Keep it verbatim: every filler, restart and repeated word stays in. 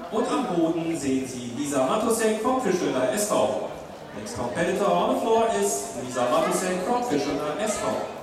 Und am Boden sehen Sie Lisa Matusek vom Fischelner S V. Next competitor on the floor is Lisa Matusek from Fischelner S V.